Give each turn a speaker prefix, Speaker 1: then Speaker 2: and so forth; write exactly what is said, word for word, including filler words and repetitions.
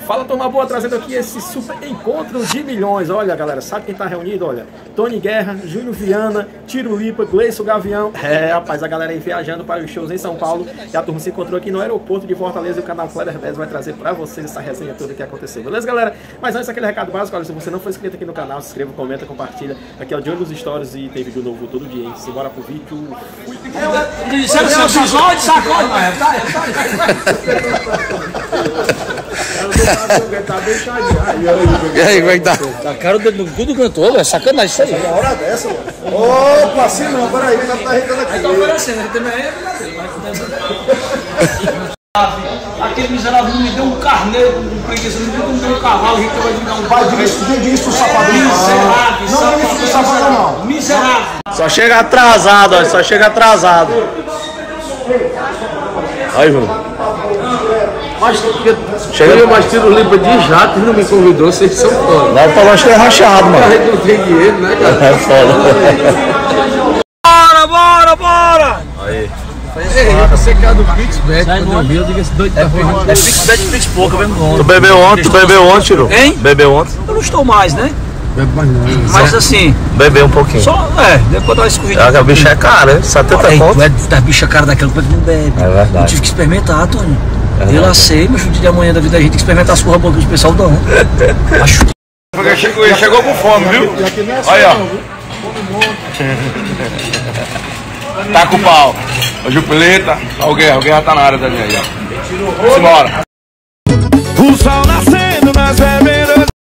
Speaker 1: Fala, turma boa, trazendo aqui esse super encontro de milhões. Olha, galera, sabe quem tá reunido? Olha, Tony Guerra, Júnior Viana, Tiro Lipa, Gleison Gavião. É, rapaz, a galera aí viajando para os shows em São Paulo. E a turma se encontrou aqui no aeroporto de Fortaleza. E o canal Kleber Dez vai trazer pra vocês essa resenha toda que aconteceu. Beleza, galera? Mas antes, aquele recado básico. Olha, se você não for inscrito aqui no canal, se inscreva, comenta, compartilha. Aqui é o de olho nos stories e tem vídeo novo todo dia, hein? Simbora pro vídeo.
Speaker 2: Disseram assim, sacode, sacode, mas tá,
Speaker 3: E aí, como é que tá?
Speaker 2: tá cara do cu do cantor, é sacanagem isso aí.
Speaker 4: Uma hora dessa, mano. Opa, assim não, peraí, o cara tá irritando aqui.
Speaker 2: Aí tá oferecendo, ele também é aquele miserável não me deu um carneiro com preguiça, não me deu um cavalo, a gente vai me dar um
Speaker 4: Vai, diga isso, diga isso pro safadão.
Speaker 2: miserável,
Speaker 4: Não, diga isso pro safadão, não.
Speaker 2: miserável.
Speaker 3: Só chega atrasado, ó, só chega atrasado. Aí, João.
Speaker 5: Mas chega mais tiro limpa de jato e não me convidou, vocês são foda.
Speaker 3: Não, falou que é rachado,
Speaker 5: A
Speaker 3: mano.
Speaker 5: gente não tem dinheiro, né, cara?
Speaker 3: É foda.
Speaker 2: Bora, bora, bora!
Speaker 3: Aí.
Speaker 5: Ei, você que é do PixBet, quando eu vi, eu digo esse doido tá
Speaker 2: É PixBet, Pix pouco, eu mesmo
Speaker 3: Tu bebeu ontem, tu bebeu ontem, Tiro?
Speaker 2: Hein?
Speaker 3: Bebeu ontem?
Speaker 2: Eu não estou mais, né?
Speaker 5: Bebe mais não.
Speaker 2: Mas assim,
Speaker 3: Bebeu um pouquinho.
Speaker 2: só, é, depois dar uma escorridinha.
Speaker 3: A bicha é cara, hein? setenta
Speaker 2: Ei, tu
Speaker 3: conto.
Speaker 2: é da bicha cara daquela que não bebe.
Speaker 3: É verdade.
Speaker 2: Eu tive que experimentar, Tony.
Speaker 3: verdade.
Speaker 2: Eu lacei, mas o dia de amanhã da vida a gente tem que experimentar as porra boas que o pessoal dão. Acho
Speaker 3: Porque chegou, ele chegou com fome, viu? Aí, ó. Tá com o pau. O Jupileta. Ó, o Guerra, o Guerra tá na área da minha aí, ó. Simbora.
Speaker 6: O sol nascendo nas vermelhas.